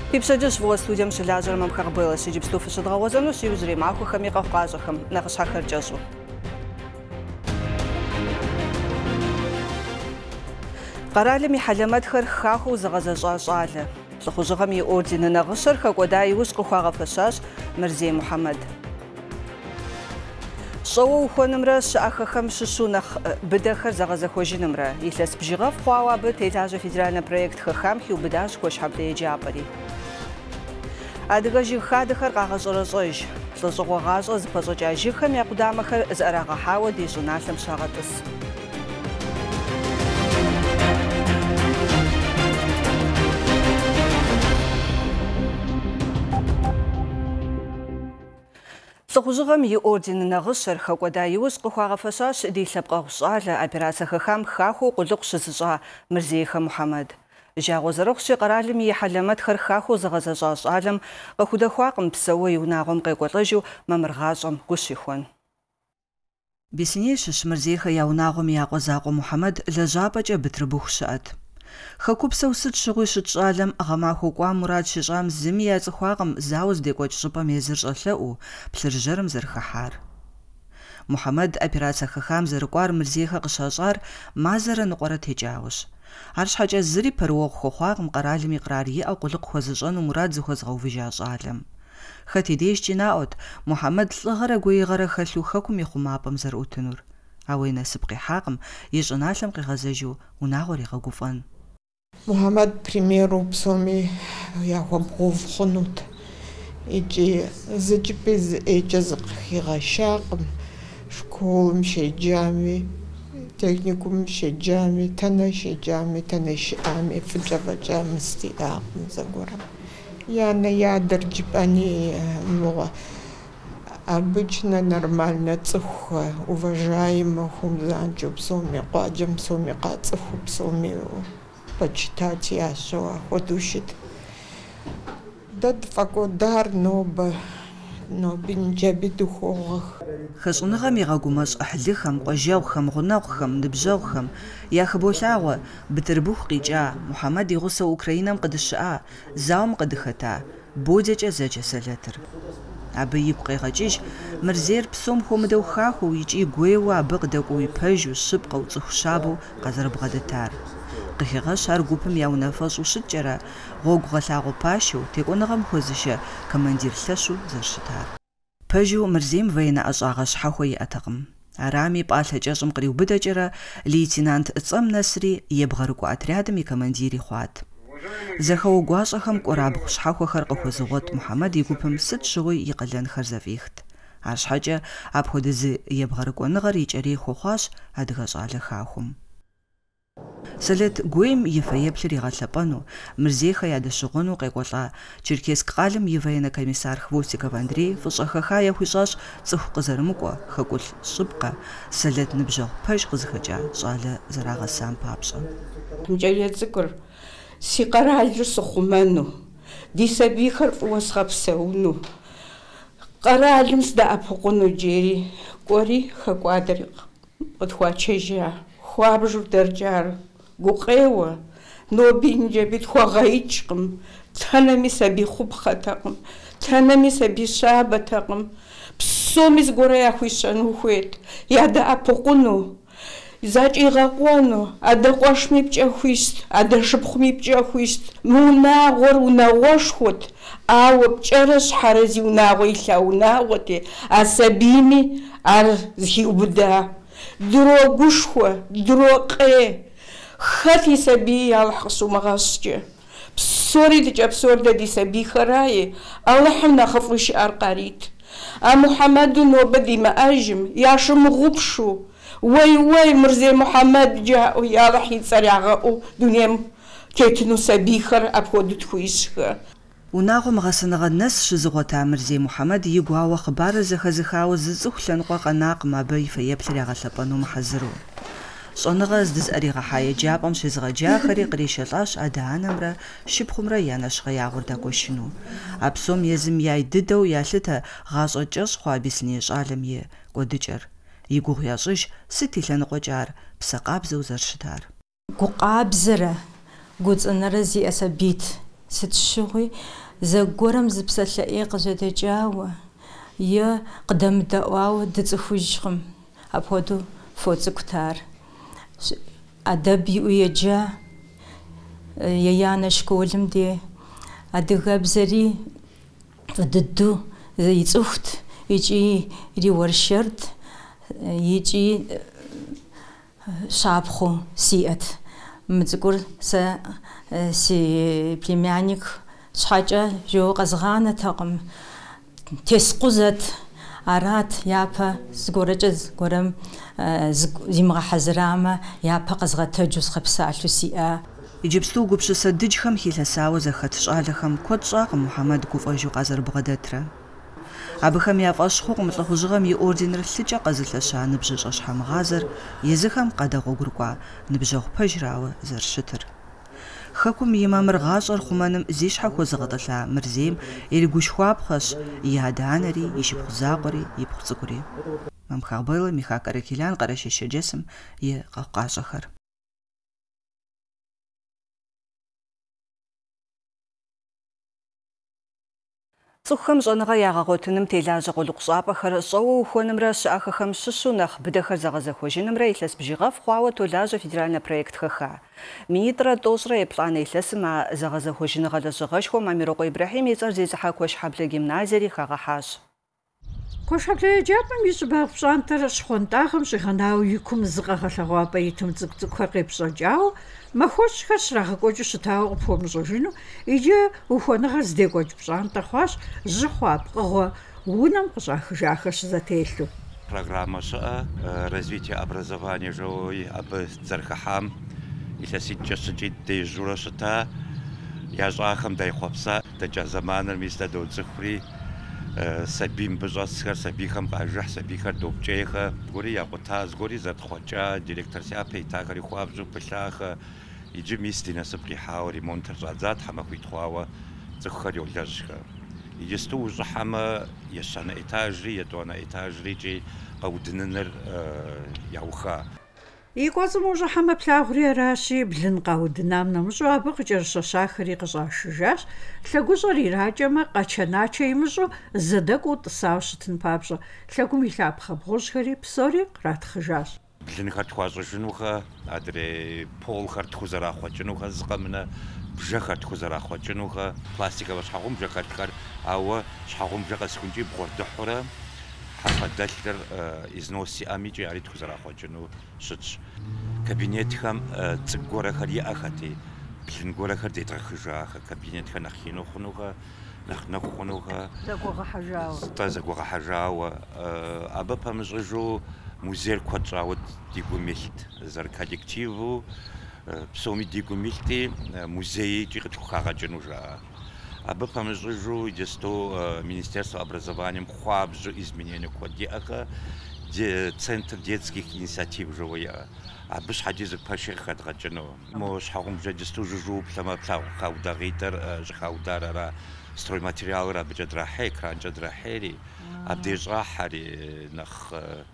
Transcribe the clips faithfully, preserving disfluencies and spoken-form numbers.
Пипшадж в студиям шелажером харбыла, сидим стуфы шедровозану, сиузри маху хамиков кажахам, на хашахарджасу. Каралими халямат хархаху загазажажале. Лхужагами ордена на гашарха года и ушку хагafashаш Мирзей Мухаммад. Шоу ухонымра шахахам шишунах бедахар загазахожинымра. Если спжигав хуава бы тейтажа федеральный проект хахам хи убедаш хош хабдей джапари. Адыгажи хадахар гагажоразойш. Лхужагагажа запазочажихам якудамахар зарагахава дежуналам шагатас. Лхужагам и орден на гашарха года и ушку хагafashаш дилабга гушала операция хахам хаху кулук шизжа Мирзей Мухаммад. Жагозарохши каралими и халямат хархаху загазажаш алам гахудахуакм псауи унагом кайкотлажу мамыргажам гушихон. Беснейшиш Мирзейха яунагом ягозаго Мухаммад лежапача битрбухшат. Хакупсау сыт шыгуй шытшалам гамаху куа мурад шыжам зими яцхуагам зауз декоч шыпам езыршалау плыржырым зырхахар. Мухаммад операция хахам зыркуар Мирзейха кышажар мазара нуқара тежауш. Арш хача зыри паруог хухуагам каралими қарарии акулык хозыжану мурад зыхозгаввижажалам. Хатидеш чинаот Мухаммад лыгара гуигара халу хакум ихумапам зырутынур. Ауина сыбқи хагам ежыналам қиғазажу унагори гагуфан. Мухаммад примеру псоми яхвабгув хунут. Ичи зачипиз эчазык хигашакм, школым шеджами, техникум шеджами, тана шеджами, тана шами, фджаваджами стиакм загорам. Я на ядер джипани муга. Обычно нормально цуха, уважаемых умзанчу псоми, каджам псоми, кацуху псоми, почитать яшуа, ходушит. Дад факодар ноба, но бинджаби духовых. Хашунагам ягагумаш ахлихам, кожаухам, гунагухам, ныбжаухам, яхаболаwa, битербух қиджа, Мухаммад игуса Украинам қадышаа, заум қадыхата, бодяча зача салатыр. Абы ибқи гачиш, Мирзейр псом хомдау хаху ичи гуева абыгдаку ипажу шыбқау цухшабу қазарбғадатар. Қихиғаш ар гупым яунафашу шытчара, ғогғалағу пашу, теконағам хозыша командир лашу заршытар. Пажу Мирзейм вайна ажағаш хахуи атағым. Арами палхачашым қриубыдачара лейтенант Цам Насри ебғарыку отрядам и командири хуат. Захау гуашахам корабх шхахухар қахузуғот Мухаммад игупым сыт шуғуй иқалан харзавихт. Аршхача абходызы ебғарыкуанығар ичари хухаш адғажалы хахум. Салет гуем ефаеплер иғалапану, Мирзейха ядышығыну қайқола, Черкесск қалым евайна комиссар Хвостиков Андрей фышахаха яхуишаш цых қызарымуко хакул шыбқа, салет ныбжақ паш қызыхача жалы зараға сам папша. Сикаралжу сухуману, дисабихар уасхапсауну. Каралимс да апхуну джери, кори хаквадрик, подхвачежа, хуабжу дерджар, гукева, но бинджабит хуагаичкам, танами саби хубхатакам, танами саби шабатакам, псомис горая хуишану хует, яда апхуну. Зач игакуану, ада қошми пчахуист, ада шыпхми пчахуист, мунагор унагошхот, ау пчараш харази унагойла унаготе, асабими ар зхиубда, дро гушхо, дро қе, хати саби алхасу магасче, псори дича псорда ди саби харае, Аллахам нахафуш арқарит, а Мухаммаду нобади маажим, яшум губшу, وي وي مرزي محمد جاء يا رحي سريعة دنيا كيتنو سبيخر أبخود تخويشها. وناغم غسنغ الناس شزغوتا Мирзей Мухаммад يقوا وخبار زخزخاو ززوخلن قناق ما بي فيبتلي غلبانو محزرو. صنغز دز أريغا حايا جابم شزغا جاخري قريشلاش أدانمرا شبخمرا ياناش غياغور داكوشنو. أبسوم يزم ياي ددو يالتا غازو جاش خوابسنيش عالمي قدجر. يقول يا صج ستي لنا قجار بسقابز وزرشتار. قابزرة قلت أنا رزي أسبيت ستشغي زغورم زبسلئي قزدجاوه يا قدم دواو دتخوجخم ابودو فوتسكتار ادب ويجا يانا شكولم دي ادغبزري ضدو يصفت يجي يجي ورشرت يجي شابخو سيات متقول س سي بليميانيك شحاجه جو قزغانه تقم تسقزت أرات يابا زغورجز غورم زيمغا حزرامة يابا قزغة جوز خبسة سيئة يجبستو قبش سدجخم هيلساو زخت شالخم كود شاق محمد كوفاجو قزر بغداترا أبخم يافاشخو مطلخوجغم يوردين رسلجا قزلشا نبجش حم غازر يزخم قدغو غرقوا نبجغ بجراو زر شتر خاكم يمامر غاشر خمانم زيش حكو زغطلا مرزيم يلقوش خوابخش يهدانري يشبخ زاقري يبخ زقري مام خابيلا ميخاك أركيلان قراشي شجسم يقاقاش أخر صخم جنغا يغاغوتنم تيلاج قلق صابخر صو خونمرا شاخخم ششونخ بدخر زغزخوجينمرا يلس بجيغاف خواوة تولاج فيدرالنا проект خخا ميترا دوزرا يبلان يلس مع زغزخوجينغا لزغشخو ماميروقو إبراهيم يزار زيزحا كوش حبل جيمنازيري خاغحاش كوش حبل جابم يشبه بشانتر شخونتاخم شغناو يكم زغاغلغوا بيتم زغزخوا قيبشاجاو ما خوش خش راه كوجو شتاو قفوم زوجينو يجي وخونغا زديكوج بشانتا خواش زخوا بقغوا ونم قشاخ жахаш зателлу. Программа ША развитие образования живой об церкахам если сейчас читать журашта я жахам дай хопса тача заманер миста до цифри сабим бжасхар сабихам ажах сабихар добчеха гори я потаз гори зат хоча директор ся пейтагри хвабжу пшаха иджи мистина саприхау ремонт разат хамахуит хвава цехар ёлажха يجستو زحمة يشان إتاجري يدونا إتاجري جي قودننر يوخا يقوز موجة حما بلاغري راشي بلن قودنام نمجو أبق جرشا شاخري قزاش جاش تلاقو زوري راجما قاچناچه يمجو زدقو تصاوشتن بابجا تلاقو ميلاب خبغوش خري بسوري قرات خجاش بلن خرط خوازو جنوخا أدري بول خرط خوزرا خوا جنوخا زقمنا بجاخرت خوزرا خوا جنوخا بلاستيكا باش حقوم بجاخرت خر أو شحقوم بجاخ سكونجي بغرد حورا حفدلتر إزنوسي أميجي عريت خوزرا خوا جنو شتش كابينيت خام تقورا خري أخاتي بلن قورا خر ديت خجاخ كابينيت خا نخينو خنوخا نخنو خنوخا زقوغا حجاو زقوغا حجاو أبا بامجرجو مزير كواتراود ديكو ميلت زر كاليكتيفو بسومي ديكو ميلتي مузеи جيغت خاغا جنوجا أبا بامجرجو يجستو Министерство образования خوابجو изменения кодиаха центр детских инициатив живоя أبش حاجز باشي خدغا جنو موش حقوم جستو جوجو بلما بلاو خاوداغيتر جخاودار را ستروي ماتريال را بجدرا حيك رانجد را حيري أبديج راحري نخ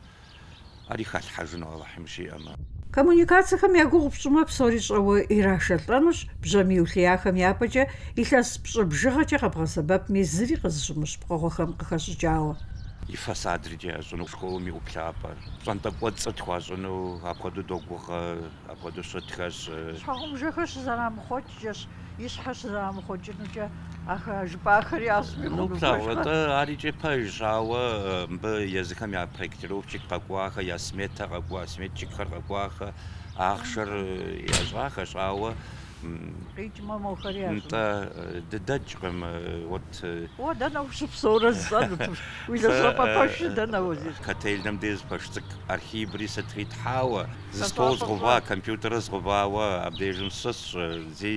أري خال حاجنا الله يمشي أما коммуникациям ягугъ пщӏымэ псори щӏэуэ ирашэлӏэнущ бжьэмиулъияхэм япэкӏэ илъэс пщӏы бжыгъэкӏэ къэбгъэсэбэпми зыри къызыщымыщ пкъыгъуэхэм къыхэщӏыкӏауэ. И фасадрыджи ящӏыну школами ӏуплъапӏэр, пщӏантӏэкӏуэцӏэ тхуащӏыну, апхуэдэу догугъэ, апхуэдэу щытхэщ. Щхьэгъубжэхэр щызэрамыхъуэкӏкӏэщ, и щхьэ щызэрамыхъуэкӏынукӏэ ахэ жыпӏахэри ясми Ну, плавэ, арикӏэ пэж, ауэ мыбы езыхэм я проектировщик къэкӏуахэ, я смета къэкӏуа, сметчикхэр къэкӏуахэ, ахъшэр ящӏахэщ, ауэ къикӏмэ мохэри ящӏ. нтӏэ дыдэкӏкъым, вот. О, дэнэ ущыпсэурэ ззэнут, уи лэжьапӏэ пэши дэнэ узыр. Котельным дез пэш цӏыкӏ архиври сытритхьауэ, зы стол згъува, компьютерыр згъувауэ, абдежым щысщ, зи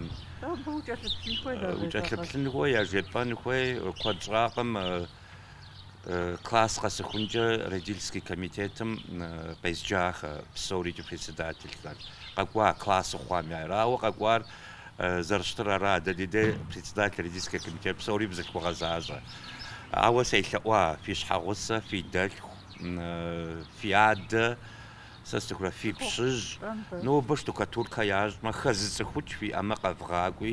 وجاتلبسن خوي جيبان خوي كود شراقم كلاس قاسخونجا ريديلسكي كوميتيتم بيزجاخ بسوري جو بريسيداتيل قاقوا كلاس خوامي راو قاقوار زرشتر را دديدي بريسيداتيل ريديلسكي كوميتيت بسوري بزك وغزاجا اوا سيلوا في شحغوسه في دل في عاد سستخرا في بشج نو باش تكاتور كياج ما خزز خوت في اما قفغاقوي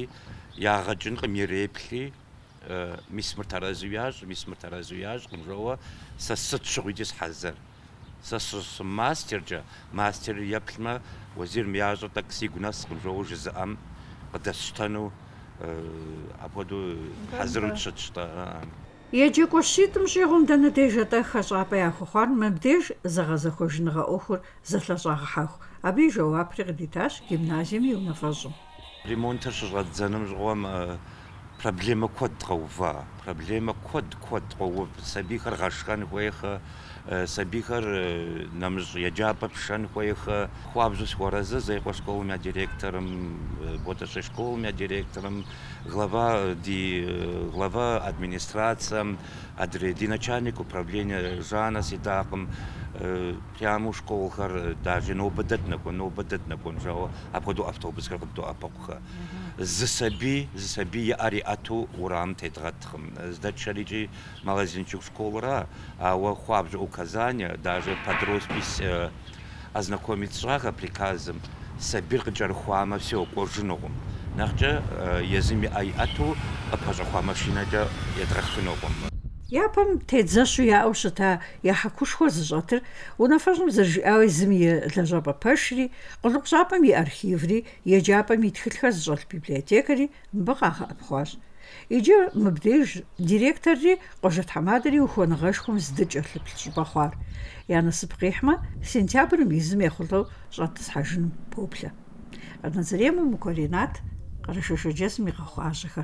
ягъэкӏын къымыреплъи мис мыр тэрэзуящ, мис мыр тэрэзуящ къымжэуэ сэ сыт щыгъуикӏи схьэзэр. Сэ мастеркӏэ, мастер еплъмэ уэзирым ящӏэр тӏэкӏу сигу нэс къымжэуэ жызыӏэм къыдэсщтэну апхуэдэу хьэзыру тщытщ-тӏэ. Еджакӏуэ щитӏым щӏигъум дэнэ деж атӏэ хэщӏапӏэ яхуэхъуар мыбдеж зэгъэзэхуэжыныгъэ ӏуэхур зэлъэщӏагъэхьэху. Абы и жэуапри къыдитащ гимназием и унафэщӏым. Ремонтыр щыщӏэддзэным щыгъуэм проблемэ куэд къэува, проблемэ куэд куэд къоув. Сабийхэр гъэшхэн хуейхэ, сабийхэр нэмыщӏ еджапӏэ пшэн хуейхэ. Хуабжьу схуэрэзы зэикъуэ школым я директорым, Боташей школым я директорым, глава ди глава администрациям, ди начальник управления Жана Сидакым, прямо школхэр даже нобэдэт нэкӏуэн, нобэдэт нэкӏуэн жауэ апхуэдэу автобусхэр къыддоӏэпыкъухэ. Зы сабий, зы сабий иӏэр иӏэту уэрам тедгъэтхъым. Здэчэрикӏи магазинчик школра, ауэ хуабжьу указания, даже подроспись ознакомить шага приказом, сабийр къыкӏэрыхуамэ всё кӏуэжынукъым. Нэхъкӏэ езым иӏэ иӏэту къыпэщӏэхуа машинэкӏэ едгъэхынукъым. Япэм тедзэщу яӏэу щыта я хьэкушхуэ зыщӏэтыр унафэщӏым зэрыжиӏауэ зым и лэжьапӏэ пэшри, къулыкъу и архиври, еджапӏэм и тхылъхэр зыщӏэлъ библиотекэри мыбы къагъэӏэпхъуащ. Иджы мыбдеж директорри къуажэтхьэмадэри ухуэныгъэшхуэм здыкӏэлъыплъ щӏыпӏэ хъуар. Я насып къихьмэ, сентябрым изым ехъулӏэу щӏэтӏысхьэжыным поплъэ. Къэднэзэремым укӏуэринат къэрэшэшэджэсым и гъэхъуажьэхэр.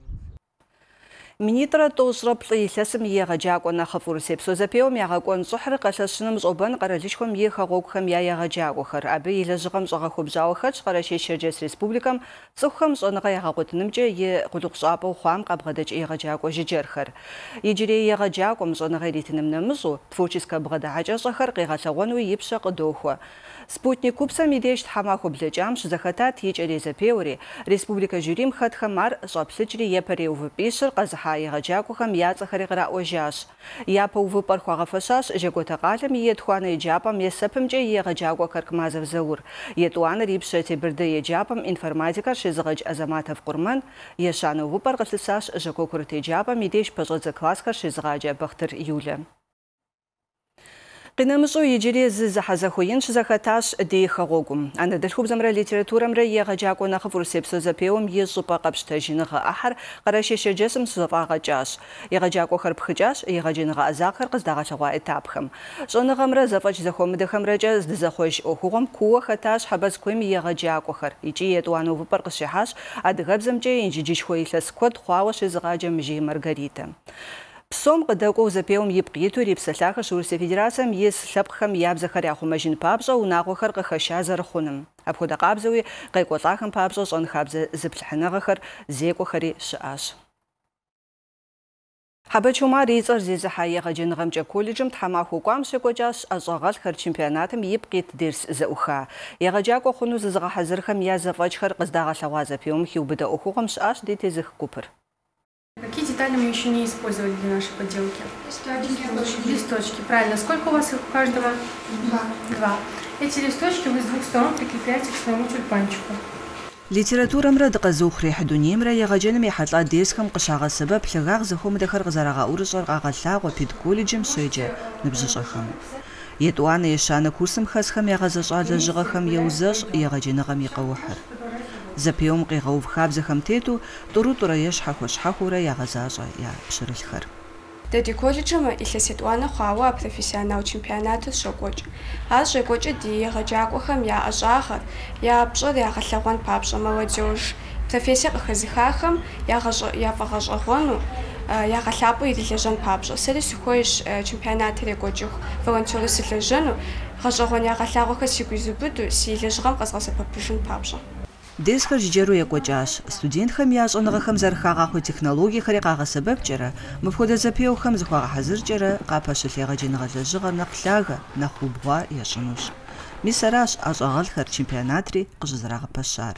Министра тӏощӏрэ плӏы илъэсым и егъэджакӏуэ нэхъыфӏыр сепсо зэпеуэм ягъэкӏуэн щӏыхьыр къэлъэщыным щӏобэн къэралыжьхэм и хэгъуэгухэм я егъэджакӏуэхэр. Абы и лэжьыгъэм щӏэгъэхуэбжьауэ хэтщ Къэрэщей Черджес Республикэм цӏыхухэм щӏэныгъэ ягъэкъуэтынымкӏэ и къулыкъу щӏапӏэу хъуам къабгъэдэкӏ егъэджакӏуэ жыджэрхэр. Иджырей егъэджакӏуэм щӏэныгъэ иритыным нэмыщӏу творческэ бгъэдыхьэкӏэщӏэхэр къигъэлъэгъуэну и пщэ къыдохуэ. Спутник купсэм и деж тхьэмахуэ блэкӏам щызэхэтат и кӏэрей зэпеуэри, республикэ жюрим хэтхэм ар щӏэплъыкӏри епэрей увыпӏищыр къэзыхьа егъэджакӏуэхэм я цӏэхэри къраӏуэжащ. Япэ увыпӏэр хуагъэфэщащ Жэгуэтэ къалэм и етхуанэ еджапӏэм есэпымкӏэ и егъэджакӏуэ Кэркмазов Заур. Етӏуанэр и пщэ Тебырдэ еджапӏэм информатикэр щезыгъэкӏ Азаматов Къурмэн, ещанэ увыпӏэр къылъысащ Жэко Курыт еджапӏэм и деж пэщӏэдзэ классхэр щезыгъаджэ Бахтыр Юлэ. Къинэмыщӏу иджыри зы зэхьэзэхуеин щызэхэтащ ди хэгъуэгум. Анэдэлъхубзэмрэ литературэмрэ егъэджакӏуэ нэхъыфӏыр сепсо зэпеуэм и щӏыпӏэ къэпщтэжыныгъэ ӏыхьэр Къэрэщей Черджесым щызэфӏагъэкӏащ. Егъэджакӏуэхэр пхыкӏащ егъэджэныгъэ ӏэзагъхэр къыздагъэлъэгъуа этапхэм. Щӏэныгъэмрэ зэфӏэкӏ зэхуэмыдэхэмрэкӏэ здызэхъуэж ӏуэхугъуэм куууэ хэтащ хьэбэц куейм и егъэджакӏуэхэр. Икӏи етӏуанэ увыпӏэр къыщихьащ адыгэбзэмкӏэ инджыджышхуэ илъэс куэд хъуауэ щезыгъаджэ Мыжей Маргаритэ. Псом къыдэкӏуэу зэпеуэм ипкъ иту ирипсэлъахэр Руссия Федерацием ис лъэпкъхэм я бзэхэр яхъумэжын папщӏэ унагъуэхэр къыхэща зэрыхъуным. Апхуэдэ къабзэуи къекӏуэлӏахэм папщӏэ щӏэн хабзэ зыплъыхьыныгъэхэр зекӏуэхэри щыӏащ. Хьэбэч Умар и цӏэр зезыхьа егъэджэныгъэмкӏэ колледжым тхьэмахуэ кӏуам щекӏуэкӏащ ӏэщӏагъэлӏхэр чемпионатым ипкъ ит дерс зэӏуха. Егъэджакӏуэ хъуну зызыгъэхьэзырхэм я зэфӏэкӏхэр къыздагъэлъэгъуа зэпеуэм хиубыдэ ӏуэхугъуэм щыӏащ ди тезых гупыр. Какие детали мы еще не использовали для нашей подделки? Листочки. Листочки, правильно. Сколько у вас их у каждого? Два. Два. Эти листочки вы с двух сторон прикрепляете к своему тюльпанчику. Литературэмрэ дыкъэзыухрэ хьэдунеймрэ егъэджэным ехьэлӏа дерсхэм къыщагъэсэбэп лъагагъ зэхуэмыдэхэр къызэрагъэӏурыщӏэр къагъэлъагъуэ педколледжым щеджэ ныбжьыщӏэхэм. Етӏуанэ ещанэ курсым хэсхэм ягъэзэщӏа лэжьыгъэхэм еузэщӏ егъэджэныгъэм и къэухьыр. Зэпеуэм къигъэув хабзэхэм тету тӏуру-тӏурэ е щхьэхуэ-щхьэхыурэ ягъэзащӏэ я пщырылъхэр. Ди колледжым илъэс етӏуанэ хъуауэ профессионал чемпионатыр щокӏуэкӏ. Ар щекӏуэкӏыр ди егъэджакӏуэхэм я ӏэщӏагъэр, я пщӏыр ягъэлъэгъуэн папщӏэ молодежь, профессие къыхэзыхахэм яфӏэгъэщӏэгъуэну, ягъэлъапӏэу ирилэжьэн папщӏэ. Сэри сыхуейщ чемпионатыр екӏуэкӏыху волонтеру сылэжьэну, гъэщӏэгъуэн ягъэлъагъуэхэр сигу изубыду си лэжьыгъэм къэзгъэзэпэпыжын папщӏэ. Дерсхэр жыджэру екӏуэкӏащ. Студентхэм я щӏэныгъэхэм зэрыхагъэхъуэ технологиехэри къагъэсэбэпкӏэрэ, мыпхуэдэ зэпеухэм зыхуагъэхьэзыркӏэрэ къапэщылъ егъэджэныгъэ лэжьыгъэр нэхъ лъагэ, нэхъ убгъуа ещӏынущ. Мис аращ ӏэщӏагъэлӏхэр чемпионатри къыщызэрагъэпэщар.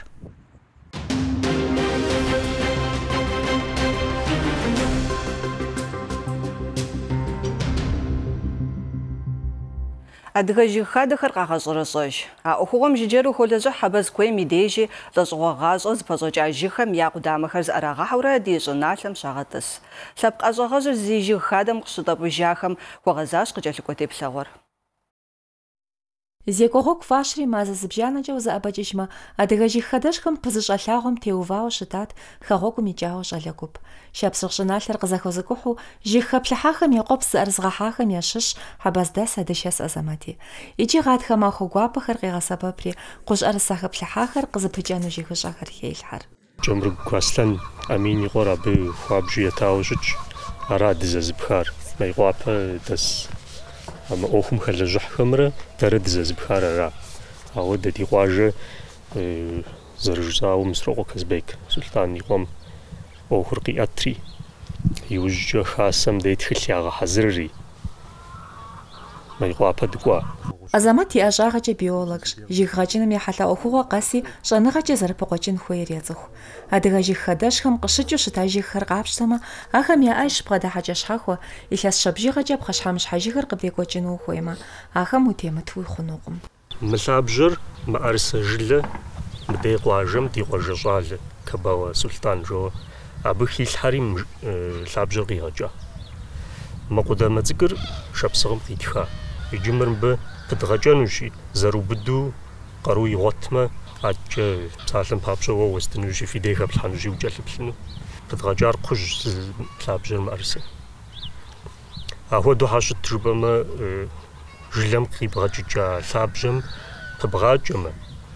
Адыгэ жыг хадэхэр къагъэщӏэрэщӏэж. А ӏуэхугъуэм жыджэру холэжьы хьэбэз куейм и дежи лӏэщӏыгъуэ гъащӏэ зыпэщӏэкӏа жыгхэм я къудамэхэр зыӏэрагъэхьэурэ ди щӏыналъэм щагъэтӏыс. Лъэпкъ ӏэщӏагъэжьыр зи жыг хадэм къыщытӏэпӏыжахэм хуэгъэзащ къыкӏэлъыкӏуэ Зекӏуэгъуэгу фащри мазэ зыбжанэкӏэ узыӏэбэкӏыжмэ, адыгэ жыг хадэшхэм пызыщӏэлъагъуэм теувауэ щытат хэгъуэгум икӏауэ щӏалэ гуп. Шапсыгъ щӏыналъэр къызэхуэзыкӏухьу жыг хэплъыхьахэм я къопс зыӏэрызгъэхьахэм ящыщ хьэбэздэс Адыщэс Азамати. Икӏи гъатхэ махуэ гуапэхэр къигъэсэбэпри къущ ӏэрыса хэплъыхьахэр къызыпыкӏэну жыгыщӏэхэр хеилъхьэр. Джэмрыгу Аслъэн Амин и къуэр абы хуабжьу етауэ щытщ. Ара дызэзыпхар. Мэйкъуапэ дэс Ama oxum xelejjıhxemre dere dızezıbxar ara. Ağı da di khuajje zerjzaum Sroqo Kazbek Sultan iqom oxur qiatri. Yujje xasam de txilyağa hazırri. Мэйкъуапэ дыкӏуа. Азамат иӏэщӏагъэкӏэ биологщ. Жыг гъэкӏыным и хьэлъэ ӏуэхугъуэ къэси щӏэныгъэкӏэ зэрыпыкъуэкӏын хуейр ецӏыху. Адыгэ жыг хадэшхэм къыщыкӏыу щыта жыгхэр къапщтэмэ, ахэм яӏэж бгъэдыхьэкӏэ щхьэхуэ, илъэс шабжыгъэкӏэ пхъэщхьэмыщхьэ жыгыр къыбдекӏуэкӏыну ухуеймэ, ахэм утемыту ухъунукъым. Мы лъабжьэр мыӏэрысэ жылэ мыдей къуажэм ди къуажэ щӏалэ Кабауэ Султан жоуэ. Абы хилъхьэри лъабжьэр къигъэкӏа. Мы къудамэ цӏыкӏур шапсыгъым къитха. Иджы мыбы пыдгъэкӏэнущи, зэрыубыду къару игъуэтмэ, атчӏэ псалъэм папщӏэ уэ уэстынущи, фи деи хэплъхьэнущи укӏэлъыплъыну. Пыдгъэкӏар кхъужь лъабжьэр мыӏэрысэ. Ахуэдэу хьэщӏыт жыпӏэмэ, жылэм къибгъэкӏыкӏа лъабжьэм пыбгъакӏэмэ,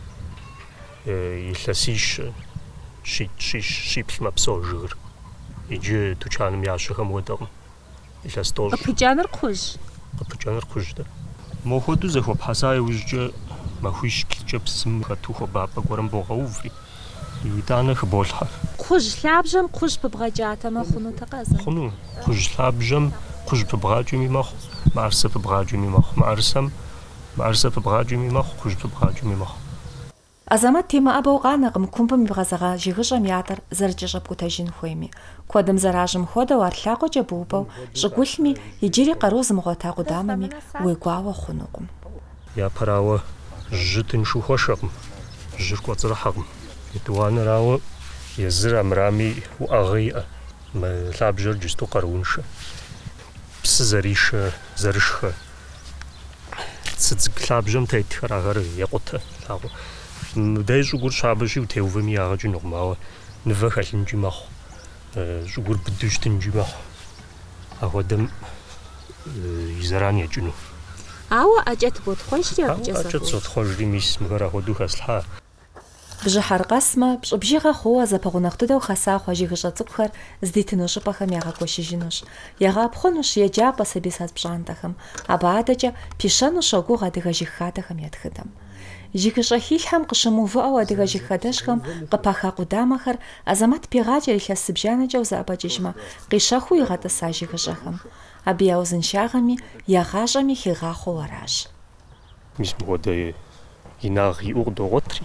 илъэсищ щиплъмэ псо жыгыр. Иджы тучаным ящэхэм уэдэкъым. Илъэс тӏощӏ. Къыпыкӏаныр кхъужь. Къыпыкӏаныр кхъужь дэ. Мохуэду зэхуэпхьэса иужькӏэ махуищ плъыкӏэ псым хэту хуабапӏэ гуэрым богъэуви. Итӏанэ хыболъхьэ. Кхъужь лъабжьэм кхъужь пыбгъэкӏатэмэ хъунутэкъэ Азамат? Хъуну. Кхъужь лъабжьэм кхъужь пыбгъакӏэми мэхъу, мыӏэрысэ пыбгъакӏэми мэхъу. Мыӏэрысэм мыӏэрысэ пыбгъакӏэми мэхъу, кхъужь пыбгъакӏэми мэхъу. Азамат темыӏэбэу къанэкъым кумбым ибгъэзэгъа жыгыщӏэм ятӏэр зэрыкӏэ щӏэпкӏутэжын хуейми. Куэдым зэражьым хуэдэу ар лъакъуэкӏэ быупӏэу, щӏыгулъми, иджыри къару зымыгъуэта къудамэми уегуауэ хъунукъым. Япэрауэ жьы тыншу хуэшэкъым, жьыр кӏуэцӏрыхьэкъым. Етӏуанэрауэ езыр амырами уӏэгъэ иӏэ. Мы лъабжьэр джысту къарууншэ. Псы зэришэ, зэрышхэ. Цыцӏык лъабжьэм тетхэр ахэр екъутэ. Дей щӏыгур щабэщи утеувэми ягъэкӏынукъым, ауэ нывэ хэлъынкӏи мэхъу. Щӏыгур быду щтынкӏи мэхъу. Ахуэдэм и зэран екӏыну. Ауэ ӏэкӏэ тыботхъуэжри абыкӏэ зэхуэу. Ӏэкӏэ тзотхъуэжри мис мыхэр ахуэдэу хэслъхьа. Бжьыхьэр къэсмэ, пщӏыбжьыгъэ хъууэ зэпэгъунэгъу дыдэу хэса хъуа жыгыщӏэ цӏыкӏухэр здитыну щӏыпӏэхэм ягъэкӏуэщыжынущ. Ягъэпхъунущ еджапӏэ сабий-саз пщӏантӏэхэм. Абы адэкӏэ пищэну щогугъ адыгэ жыг хадэхэм я тхыдэм. Жыгыщӏэ хилъхэм къыщымыувыӏэу адыгэ жыг хадэшхэм къыпаха къудамэхэр Азамат пегъаджэр илъэс зыбжанэкӏэ узэӏэбэкӏыжмэ, къищэхуу игъэтӏыса жыгыщӏэхэм. Абы я узыншагъэми, ягъащӏэми хигъахъуэу аращ. Мис мыгъуэдэ инагъ иӏэу къыдогъуэтри.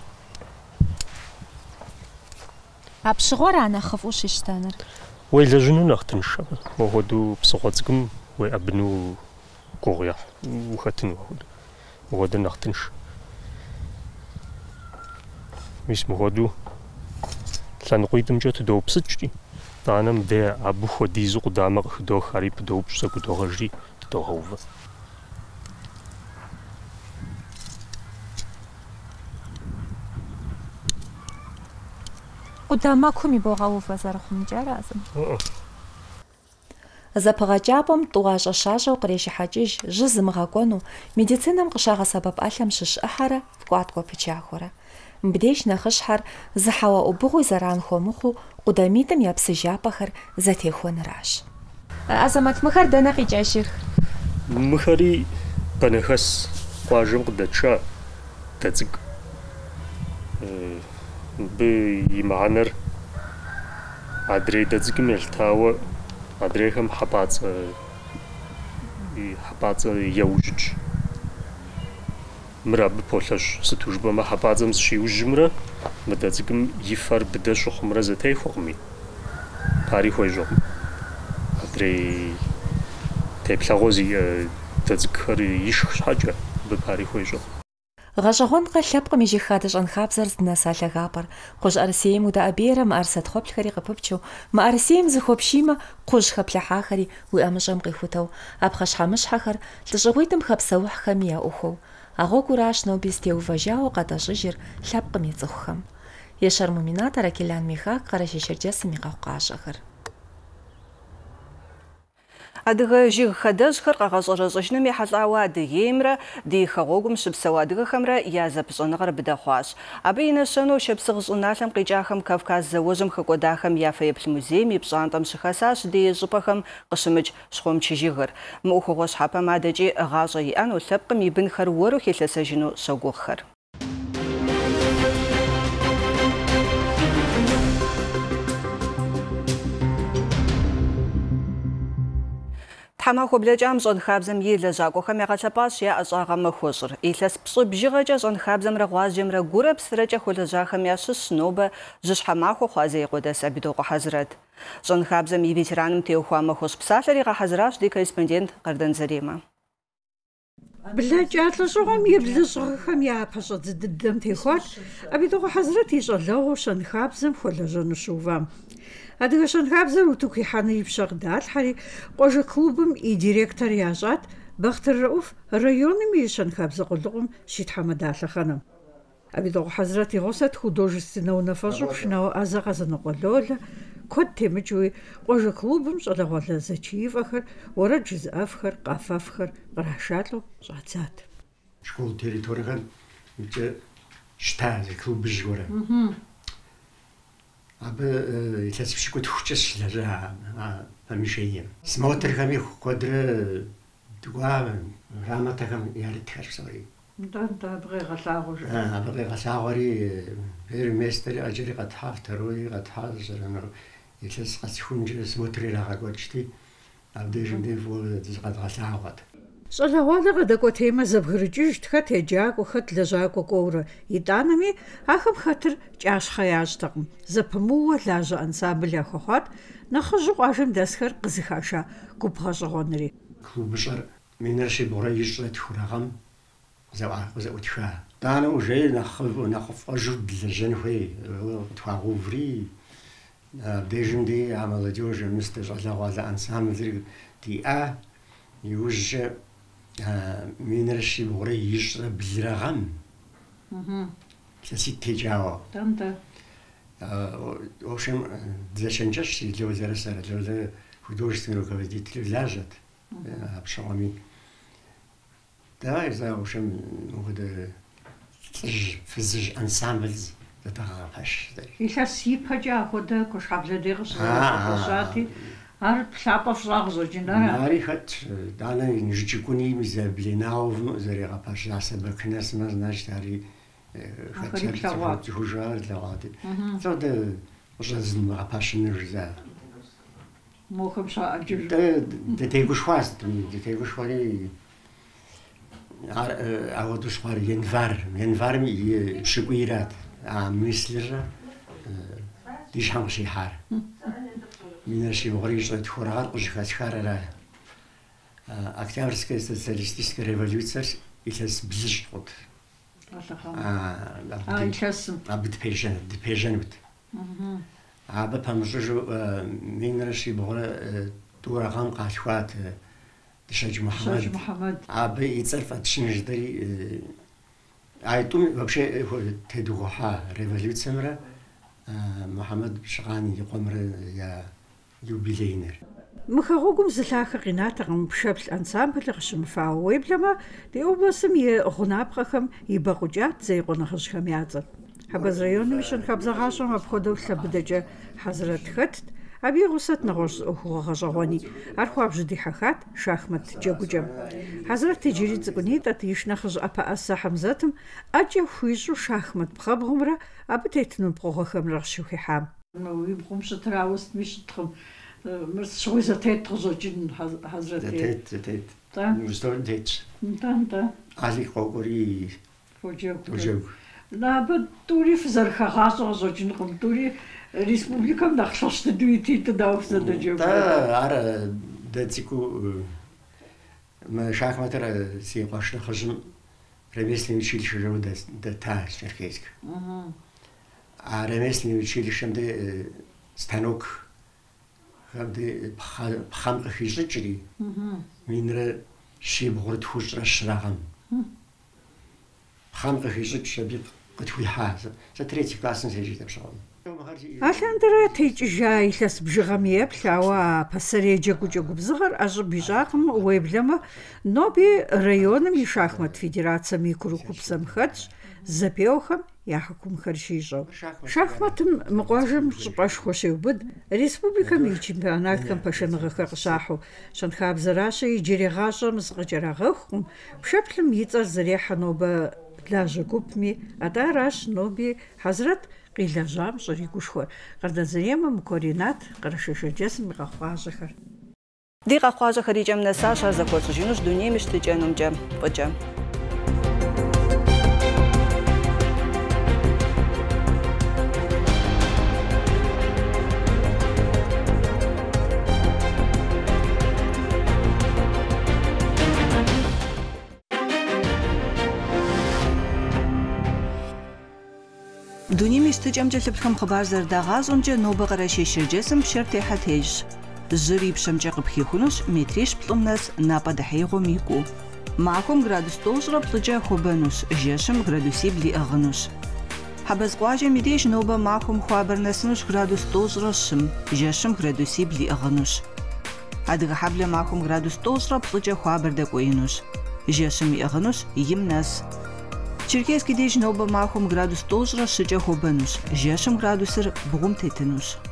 А пщыгъуэра нэхъыфӏу щищтэныр? Уелэжьыну нэхъ тыншэ. Мыгъуэду псыгъуэ цӏыкӏум уеӏэбыну гугъу ехь ухэтыну. Мыгъуэдэ нэхъ тынш. Мис мыгъуэду лъэныкъуитӏымкӏэ тыдоупсыкӏри. Итӏанэ мыдей абы хуэдизу къудамэ къыхыдох, ари пыдоупщӏ зэгудогъэжри тыдогъэувэ. Къудамэкум и богъэувэ зэрыхъумкӏэ аразым. Зэпыгъэкӏапӏэм тӏуащӏэ щащӏэу кърещыхьэкӏыж, жьы зымыгъэкӏуэну, медицинэм къыщагъэсэбэп ӏэлъэм щыщ ӏыхьэрэ вкӏуаткӏуэ пычахуэрэ. Мыбдеж нэхъыщхьэр зыхьэуэ ӏубыгъуи зэран хуэмыхъуу къудамитӏым я псыжапӏэхэр зэтехуэныращ. Азамат, мыхэр дэнэ къикӏэжых? Мыхэри бэнэхэс къуажэм къыдэтша дэцӏыкӏ. Мыбы и мыхьэнэр адрей дэцӏыкӏым елъытауэ адрейхэм хьэпӏацӏэ хьэпӏацӏэ еужьыкӏ. Мыр абы полъэщ. Сыту жыпӏэмэ хьэпӏацӏэм зыщиужьымрэ мы дэцӏыкӏым и фэр быдэ щыхъумрэ зэтехуэкъыми. Пари хуежьэкъым. Адрей теплъэгъуэ зиӏэ дэцӏыкӏхэр ишх щхьэкӏэ абы пари хуежьэ. Гъэщӏэгъуэнкъэ лъэпкъым и жыг хадэ щӏэнхабзэр здынэса лъагапӏэр кхъужь ӏэрысейм удэӏэбейрэ мыӏэрысэ тхъуэплъхэри къыпыпчэу, мыӏэрысейм зыхуопщимэ кхъужь хэплъыхьахэри уи ӏэмыщӏэм къихутэу, ӏэпхъэщхьэмыщхьэхэр лӏыщӏыгъуитӏым хэпсэухьхэми яӏухуэу, а гъуэгуращ ноби стеувэжауэ къэтӏэщӏыжыр лъэпкъым и цӏыхухэм. Ещэр Муминат, Аракелян Михак, Къэрэщей Черджесым и къэхъукъащӏэхэр. Адыгэ жыг хадэжхэр къэгъэщӏэрэщӏыжыным ехьэлӏауэ Адыгеймрэ ди хэгъуэгум щыпсэу адыгэхэмрэ я зэпыщӏэныгъэр быдэхъуащ. Абы и нэщэнэу Шапсыгъ щӏыналъэм къикӏахэм Кавказ зауэжьым хэкӏуэдахэм я Фэеплъ музейм и пщӏантӏэм щыхэсащ ди щӏыпӏэхэм къыщымыкӏ щхъуэмчыжыгыр. Мыӏухыгъуэ щхьэпэм адэкӏи гъащӏэ иӏэну лъэпкъым и бынхэр уэру хелъэсэжыну щогугъхэр. Тхьэмахуэ блэкӏам щӏэнхабзэм и лэжьакӏуэхэм ягъэлъэпӏащ я ӏэщӏагъэ махуэщӏыр. Илъэс пщӏы бжыгъэкӏэ щӏэнхабзэмрэ гъуазджэмрэ гурэ псрэкӏэ хуэлэжьахэм ящыщ нобэ жьыщхьэмахуэ хъуа Зеикъуэдэс Абидокъуэ Хьэзрэт. Щӏэнхабзэм и ветераным теухуа махуэщӏ псалъэр игъэхьэзыращ ди корреспондент Къардан Заремэ. Блэкӏа лӏыщӏыгъуэм и блыщӏыгъэхэм япэ щӏэдзы дыдэм техуат Абидокъуэ Хьэзрэт и щӏалэгъуэу щэнхабзэм хуэлэжьэну щыувам. Адыгэ щэнхабзэр уту хихьэну и пщэ къыдалъхьэри, къуажэ клубым и директор ящӏат Бахтыр Рауф районым и щэнхабзэ къулыкъум щитхьэмыдалъэхъэным. Абидокъуэ Хьэзрэт и гъусэт художественнэ унафэщӏу пшынауэ ӏэзэ къэзэныкъуэлолэ, куэд темыкӏуи къуажэ клубым щӏалэгъуалэ зэчиифӏэхэр, уэрэд жызыӏэфхэр, къафэфхэр кърашалӏэу щӏадзат. Школ территориехэр икӏэ щта клуб жыгорэ. Абы илъэс пщыкӏут хукӏэ щылэжьа помещением. Смотрхэми куэдрэ дыгуа грамотэхэм ярытхэр псори. Дэ бгъегъэлъагъуэжэ. Абы къегъэлъагъуэри первый аджэри къэтхьа, второй къэтхьа, зэранэр илъэс къэсхункӏэ смотри ирагъэкӏуэкӏти, абдежым де зыкъэдгъэлъагъуэт. Щӏалэгъуалэ къыдэкӏуэтеймэ зэбгрыкӏыжт хэт еджакӏуэ, хэт лэжьакӏуэ кӏуэурэ. Итӏанэми ахэм хэтыр кӏащхъэ ящӏтэкъым. Зэпымыууэ лажьэ ансамбль яхуэхъуат нэхъыжьу къуажэм дэсхэр къызыхаша губгъэщӏэгъуэнри. Клубыщӏэр минрэ щибгъурэ ищӏрэ тхурагъэм зэӏутха. Итӏанэ ужей нэхъ фӏэжу лэжьэн хуей, тхуагъэуври. Абдежым де а молодежь мыстэ щӏалэгъуалэ ансамблыр диӏа, иужьчӏэ минрэ щибгъурэ ищӏрэ блырагъэм илъэситӏ текӏауэ. В общем, зэщэнкӏэщ Лёзэрэ сэрэ. Лёзэ художественный руководитель лажьэт пщыгъуэми. Да, в общем, фызыжь ансамбль зэтегъэгъэпэщ. Илъэс ипэкӏэ апхуэдэ куэшхьэблэ къыщӏати, ар плъапӏэ фщӏагъ зоджэнэрэ. Ари хэт итӏанэ жыджыкӏуни зэблинауэ зэрегъэпэщ Сэбэкынэсмэ, значит, ари хужар лэгъуати. Цӏодэ къыщӏэзмыгъэпэщыну жыза. Мохэм щаӏэкӏыж. Дытегушхуащ, дытегушхуэри ауэду щхъуар январ. Январым и пщыкӏуийрат. А мислыр ди щхьэм къыщихьар. Минрэ щибгъурэ ищӏрэ тхурагъэр къыщыхэсхар ара. Октябрьская социалистическая революциер илъэс блыщӏ. А илъэсым. Абы дыпежьэнут. Абы пэмыщӏыжу минрэ щибгъурэ тӏурагъэм къалъхуат Шэдж Мухьэмэд. Абы и цӏэр фӏэтщын жыдэри айтӏум вообще тедыгъухьа революциемрэ Мухьэмэд Пщыгъан и къуэмрэ я юбилейнэр. Мы хэгъуэгум зылъахэр къинатэкъым пшэплъ ансамблыр къыщымыфауэ. Уеблэмэ, ди областым и гъунапкъэхэм и бэкъукӏат Зеикъуэ нэхъыжьхэм я цӏэр. Хьэбэз районым и щэнхабзэгъащӏэм апхуэдэу лъэбыдэкӏэ Хьэзрэт хэтт. Абы и гъусэт нэгъуэщӏ зыӏухыгъуэ гъэщӏэгъуэни. Ар хуабжьу дихьэхат шахмат джэгукӏэм. Хьэзрэт иджыри цӏыкӏунитӏэт, иш нэхъыжь ӏэпэ ӏэсэ Хьэмзэтым ӏэкӏэ хуищӏу шахмат пхъэбгъумрэ абы тетыну пкъыгъуэхэмрэ къыщыхуихьам. Уи бгъум щытырауэ сытми щыткъым. Щыгъуи зэтет къыщӏэкӏын Хьэзрэт. Зэтет, зэтет. Мыщтӏэу тетщ. Нтӏэ-нтӏэ. Али къокӏуэри фоджэгу. Абы тӏури фызэрыхэгъащӏэ къыщӏэкӏынкъым. Тӏури республикэм нэхъ лъэщ дыдэу ититӏу дауэ фызэдэджэгу. Да, ар дэ цӏыкӏуу мы шахматыр си къуэш нэхъыжьым ремесленное училище живу до до та Черкесск. А ремесленное училище де станок хамде пхам хижичри. Минра шибгорд хужра шрагам. Пхам хижич би قتوي حاجة، ستريتي كاسن سيجي تبشرون. عشان ترى تيجي يلس بجغمية بلاوا بسرية جاكو جاكو بزغر أجب بجاكم ويبلما نوبي ريون ميشاخمت فيدراتسا ميكرو كوبسام خدش زبيوخم يحكم خرشيجو شاخمت مقواجم شباش خوشي وبد ريسبوبليكا مي چمبيونات كم باشن غخرشاحو شان خاب زراشا يجري غاشا مزغجرا غخم بشبلم يتر زريحا نوبا لاجا كوبمي أداراش نوبي حضرت قيل جام شريكو شخور قرد زريما مكورينات قرشش جسم غخواجا خر دي غخواجا خريجم نساشا زكورت جنوش دوني مشتجانم جام وجام دوني مشتجم جلبكم خبر زرداغاز اونجا نوبة غراشي شرجسم بشرط حتيج زري بشمجة قبخي خنوش متريش بطمناس نابا دحيغو ميكو معكم غرادوس توزرا بطجا خوبانوس جاشم غرادوسي بلي اغنوس حبز قواجة ميديش نوبة معكم خوابر نسنوش غرادوس توزرا شم جاشم غرادوسي بلي اغنوس هادغا حبل معكم غرادوس توزرا بطجا خوابر داكوينوس جاشم اغنوس يمناس Черкесский день ноба махом градус тоже расширя хобанус, жешем градусер бгум тетенус.